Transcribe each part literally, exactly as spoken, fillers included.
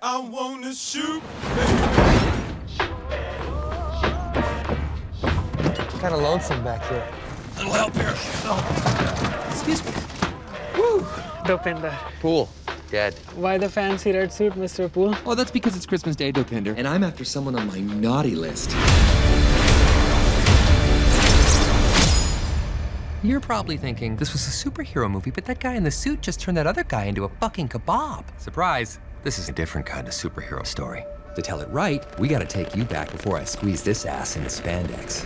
I wanna shoot. Kind of lonesome back here. Little help here. Oh. Excuse me. Woo! Dopinder. Pool. Dead. Why the fancy red suit, Mister Poole? Oh, that's because it's Christmas Day, Dopinder. And I'm after someone on my naughty list. You're probably thinking, this was a superhero movie, but that guy in the suit just turned that other guy into a fucking kebab. Surprise. This is a different kind of superhero story. To tell it right, we gotta take you back before I squeeze this ass into spandex.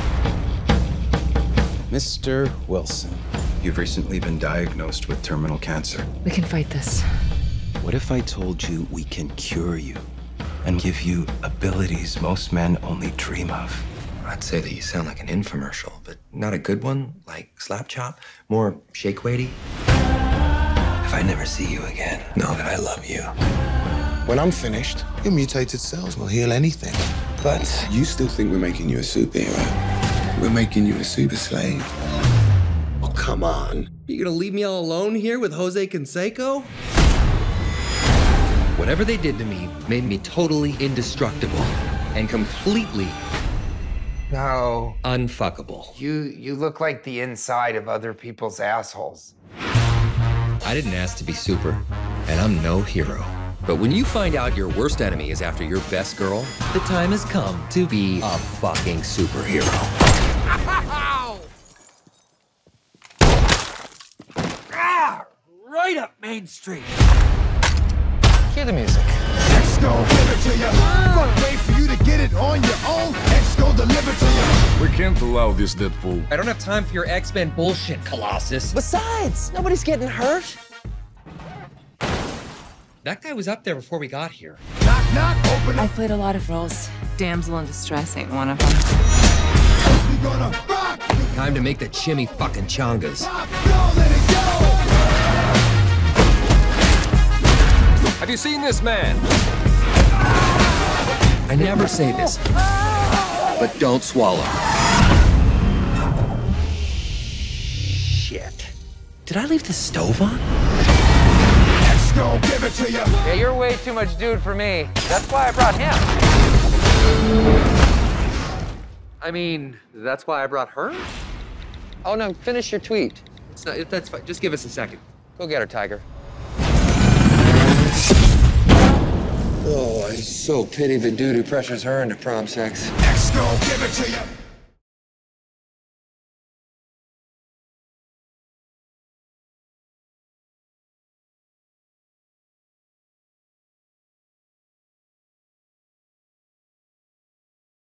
Mister Wilson, you've recently been diagnosed with terminal cancer. We can fight this. What if I told you we can cure you and give you abilities most men only dream of? I'd say that you sound like an infomercial, but not a good one, like Slap Chop, more shake weighty. If I never see you again, know that I love you. When I'm finished, your mutated cells will heal anything. But you still think we're making you a superhero. We're making you a super slave. Oh, come on. You gonna leave me all alone here with Jose Canseco? Whatever they did to me made me totally indestructible and completely No. unfuckable. You you look like the inside of other people's assholes. I didn't ask to be super, and I'm no hero. But when you find out your worst enemy is after your best girl, the time has come to be a fucking superhero. Ah, right up Main Street. Cue the music. X gon' give it to you. Fuck, wait for you to get it on your own. X gon' deliver to you. We can't allow this, Deadpool. I don't have time for your X-Men bullshit, Colossus. Besides, nobody's getting hurt. That guy was up there before we got here. Knock, knock, open I up. played a lot of roles. Damsel in distress ain't one of them. We gonna rock. Time to make the chimmy fucking chongas. Rock, go, let it go. Have you seen this man? I never say this, but don't swallow. Shit. Did I leave the stove on? X gon' give it to you. Yeah, you're way too much dude for me. That's why I brought him. I mean, that's why I brought her? Oh, no, finish your tweet. It's not, it, that's fine. Just give us a second. Go get her, Tiger. Oh, I so pity the dude who pressures her into prom sex. X gon' give it to you.